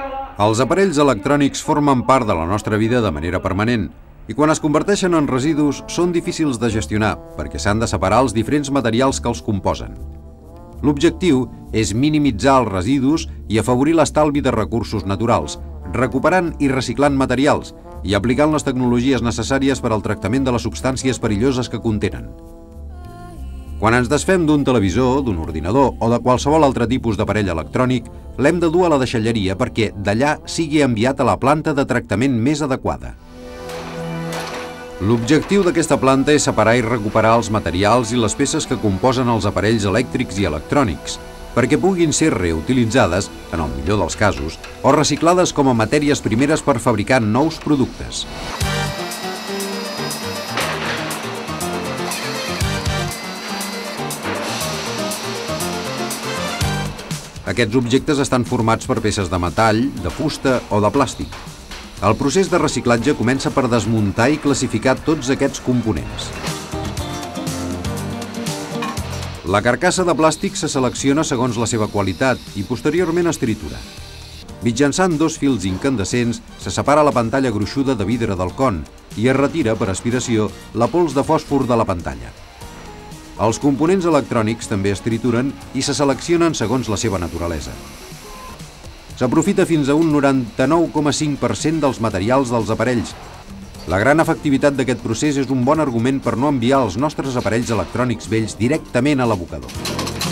Els aparells electrònics formen part de la nostra vida de manera permanent i quan es converteixen en residus són difícils de gestionar perquè s'han de separar els diferents materials que els composen. L'objectiu és minimitzar els residus i afavorir l'estalvi de recursos naturals, recuperant i reciclant materials i aplicant les tecnologies necessàries per al tractament de les substàncies perilloses que contenen. Quan ens desfem d'un televisor, d'un ordinador o de qualsevol altre tipus d'aparell electrònic, l'hem de dur a la deixalleria perquè d'allà sigui enviat a la planta de tractament més adequada. L'objectiu d'aquesta planta és separar i recuperar els materials i les peces que composen els aparells elèctrics i electrònics, perquè puguin ser reutilitzades, en el millor dels casos, o reciclades com a matèries primeres per fabricar nous productes. Aquests objectes estan formats per peces de metall, de fusta o de plàstic. El procés de reciclatge comença per desmuntar i classificar tots aquests components. La carcassa de plàstic se selecciona segons la seva qualitat i posteriorment es tritura. Mitjançant dos fils incandescents se separa la pantalla gruixuda de vidre del con i es retira per aspiració la pols de fòsfor de la pantalla. Els components electrònics també es trituren i se seleccionen segons la seva naturalesa. S'aprofita fins a un 99,5% dels materials dels aparells. La gran efectivitat d'aquest procés és un bon argument per no enviar els nostres aparells electrònics vells directament a l'abocador.